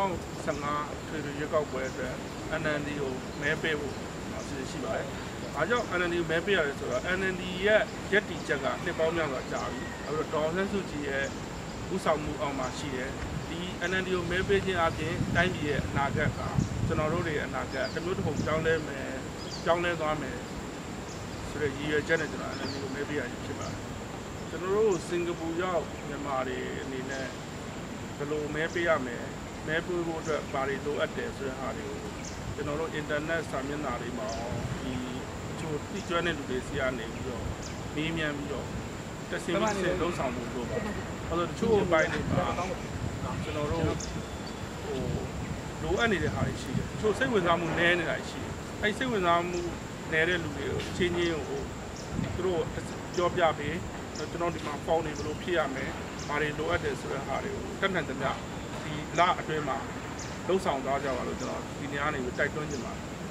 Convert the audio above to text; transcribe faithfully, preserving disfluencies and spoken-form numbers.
သောဆယ်ငါထွေထွေရွေးကောက်ပွဲအတွက် N L D ကိုမဲပေးဖို့အစီအစဉ်ရှိပါတယ်။အားကြောင့် N L D ကိုမဲပေးရတယ်ဆိုတော့ N L D ရဲ့ရက်တီချက်ကနှစ်ပေါင်းများစွာကြာပြီ။အဲ့တော့ဒေါ်အောင်ဆန်းစုကြည်ရဲ့ဥဆောင်မှုအောက်မှာရှိတယ်။ဒီ N L D ကိုမဲပေးခြင်းအပြင်တိုင်းပြည်ရဲ့အနာဂတ်ကကျွန်တော်တို့တွေအနာဂတ်တစ်မျိုးတစ်ပုံကြောင်းလဲမယ်ကြောင်းလဲသွားမယ်ဆိုတဲ့ရည်ရွယ်ချက်နဲ့ကျွန်တော် N L D ကိုမဲပေးရဖြစ်ပါတယ်။ကျွန်တော်တို့စင်ကာပူရောက်မြန်မာတွေအနေနဲ့ဘယ်လိုမဲပေးရမယ်မဲပေးဖို့အတွက်ဘာတွေလိုအပ်တယ်ဆိုတဲ့ဟာတွေကိုကျွန်တော်တို့ internet စာမျက်နှာတွေမှာဒီအချို့သိကျွမ်းတဲ့လူတွေစီကနေပြီးတော့မေးမြန်းပြီးတော့တက်ဆင်းပြီးဆက်လုံးဆောင်မှုလုပ်ပါအဲ့တော့တချို့ဘိုင်းတွေမှာကျွန်တော်တို့ဟိုလိုအပ်နေတဲ့ဟာတွေရှိတယ်တချို့စိတ်ဝင်စားမှုနည်းနေတာရှိတယ်အဲ့စိတ်ဝင်စားမှုနည်းတဲ့လူတွေကိုချင်းချင်းဟိုသူတို့ပြောပြပေးကျွန်တော်ဒီမှာပေါင်းနေဘယ်လိုဖြစ်ရမယ်ဘာတွေလိုအပ်တယ်ဆိုတဲ့ဟာတွေကိုတက်နှံ့တဲ့ဒီလအတွင်းမှာလုံးဆောင်သွားကြပါလို့ကျွန်တော်ဒီနေရာနေပြီးတိုက်တွန်းချင်ပါတယ်